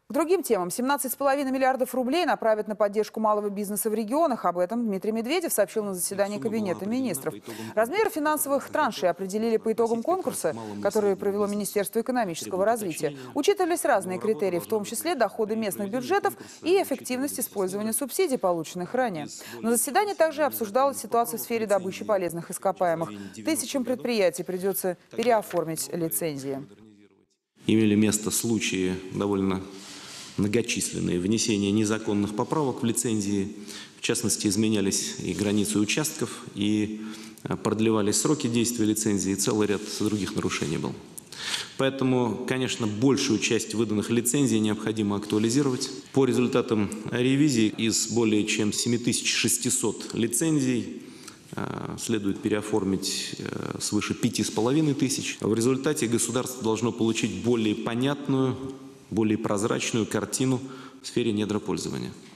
К другим темам. 17,5 миллиардов рублей направят на поддержку малого бизнеса в регионах. Об этом Дмитрий Медведев сообщил на заседании Кабинета министров. Размеры финансовых траншей определили по итогам конкурса, который провело Министерство экономического развития. Учитывались разные критерии, в том числе доходы местных бюджетов и эффективность использования субсидий, полученных ранее. На заседании также обсуждалась ситуация в сфере добычи полезных ископаемых. Тысячам предприятий придется переоформить лицензии. Имели место случаи довольно многочисленные внесения незаконных поправок в лицензии. В частности, изменялись и границы участков, и продлевались сроки действия лицензии, и целый ряд других нарушений был. Поэтому, конечно, большую часть выданных лицензий необходимо актуализировать. По результатам ревизии из более чем 7600 лицензий следует переоформить свыше 5500. В результате государство должно получить более понятную, более прозрачную картину в сфере недропользования.